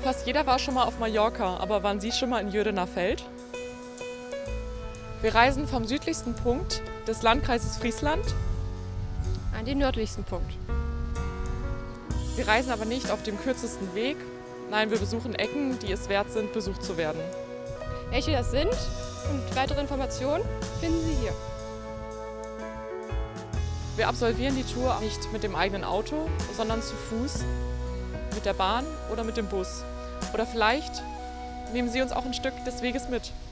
Fast jeder war schon mal auf Mallorca, aber waren Sie schon mal in Jürdener Feld? Wir reisen vom südlichsten Punkt des Landkreises Friesland an den nördlichsten Punkt. Wir reisen aber nicht auf dem kürzesten Weg. Nein, wir besuchen Ecken, die es wert sind, besucht zu werden. Welche das sind und weitere Informationen finden Sie hier. Wir absolvieren die Tour nicht mit dem eigenen Auto, sondern zu Fuß, mit der Bahn oder mit dem Bus. Oder vielleicht nehmen Sie uns auch ein Stück des Weges mit.